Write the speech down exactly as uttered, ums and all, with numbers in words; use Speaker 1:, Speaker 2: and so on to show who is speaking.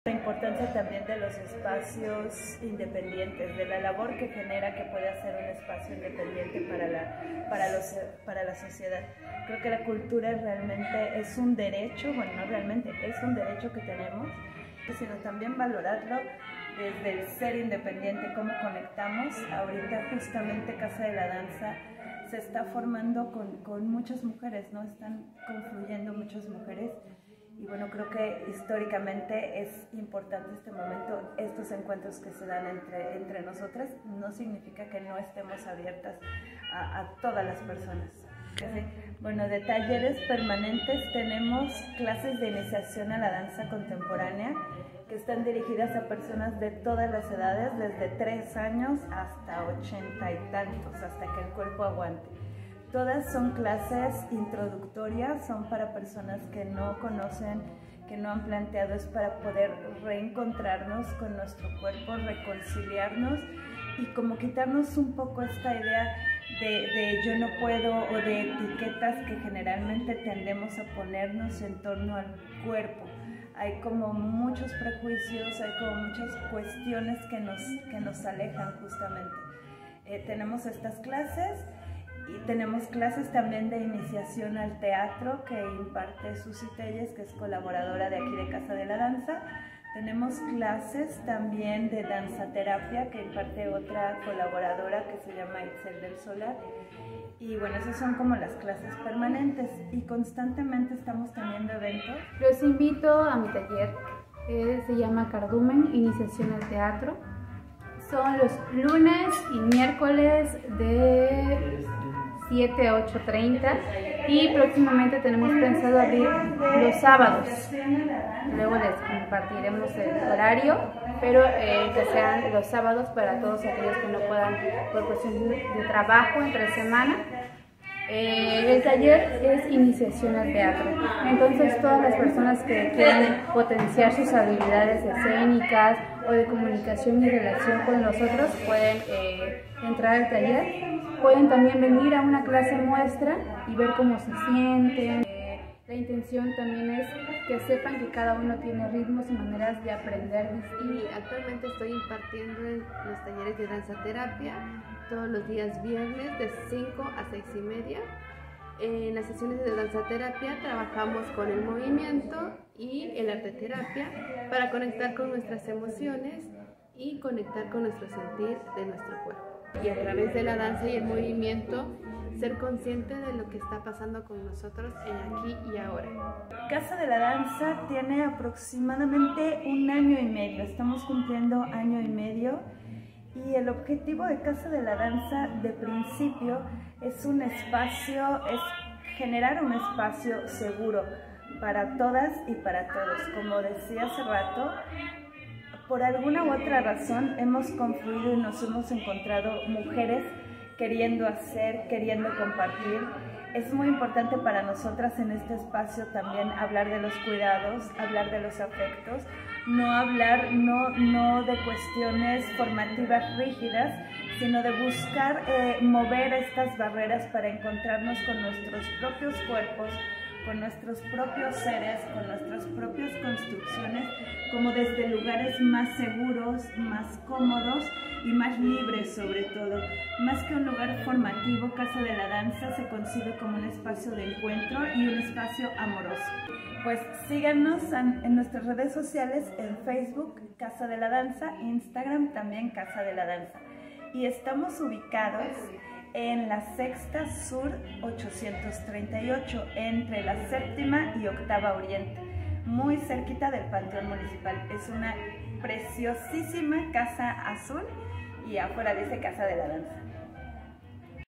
Speaker 1: La importancia también de los espacios independientes, de la labor que genera que pueda ser un espacio independiente para la, para los, para la sociedad. Creo que la cultura realmente es un derecho, bueno, no realmente, es un derecho que tenemos, sino también valorarlo desde el ser independiente, cómo conectamos. Ahorita justamente Casa de la Danza se está formando con, con muchas mujeres, ¿no? Están confluyendo muchas mujeres. Y bueno, creo que históricamente es importante este momento, estos encuentros que se dan entre, entre nosotras. No significa que no estemos abiertas a, a todas las personas. Bueno, de talleres permanentes tenemos clases de iniciación a la danza contemporánea que están dirigidas a personas de todas las edades, desde tres años hasta ochenta y tantos, hasta que el cuerpo aguante. Todas son clases introductorias, son para personas que no conocen, que no han planteado, es para poder reencontrarnos con nuestro cuerpo, reconciliarnos y como quitarnos un poco esta idea de, de yo no puedo o de etiquetas que generalmente tendemos a ponernos en torno al cuerpo. Hay como muchos prejuicios, hay como muchas cuestiones que nos, que nos alejan justamente. Eh, tenemos estas clases. Y tenemos clases también de iniciación al teatro que imparte Susi Telles, que es colaboradora de aquí de Casa de la Danza. Tenemos clases también de danzaterapia que imparte otra colaboradora que se llama Itzel del Solar. Y bueno, esas son como las clases permanentes y constantemente estamos teniendo eventos.
Speaker 2: Los invito a mi taller, eh, se llama Cardumen, Iniciación al Teatro. Son los lunes y miércoles de siete a ocho treinta y próximamente tenemos pensado abrir los sábados. Luego les compartiremos el horario, pero eh, que sean los sábados para todos aquellos que no puedan por cuestión de trabajo entre semana. Eh, el taller es iniciación al teatro, entonces todas las personas que quieran potenciar sus habilidades escénicas o de comunicación y relación con nosotros pueden eh, entrar al taller. Pueden también venir a una clase muestra y ver cómo se sienten. Eh, la intención también es que sepan que cada uno tiene ritmos y maneras de aprender.
Speaker 3: Y actualmente estoy impartiendo en los talleres de danzaterapia todos los días viernes de cinco a seis y media. En las sesiones de danzaterapia trabajamos con el movimiento y el arteterapia para conectar con nuestras emociones y conectar con nuestro sentir de nuestro cuerpo. Y a través de la danza y el movimiento ser consciente de lo que está pasando con nosotros en aquí y ahora.
Speaker 1: Casa de la Danza tiene aproximadamente un año y medio, estamos cumpliendo año y medio y el objetivo de Casa de la Danza de principio es un espacio, es generar un espacio seguro para todas y para todos. Como decía hace rato, por alguna u otra razón hemos confluido y nos hemos encontrado mujeres queriendo hacer, queriendo compartir. Es muy importante para nosotras en este espacio también hablar de los cuidados, hablar de los afectos, no hablar no, no de cuestiones formativas rígidas, sino de buscar eh, mover estas barreras para encontrarnos con nuestros propios cuerpos, con nuestros propios seres, con nuestras propias construcciones, como desde lugares más seguros, más cómodos y más libres sobre todo. Más que un lugar formativo, Casa de la Danza se concibe como un espacio de encuentro y un espacio amoroso. Pues síganos en nuestras redes sociales, en Facebook, Casa de la Danza, Instagram también Casa de la Danza. Y estamos ubicados en la Sexta Sur ochocientos treinta y ocho, entre la Séptima y Octava Oriente, muy cerquita del Panteón Municipal. Es una preciosísima casa azul y afuera dice Casa de la Danza.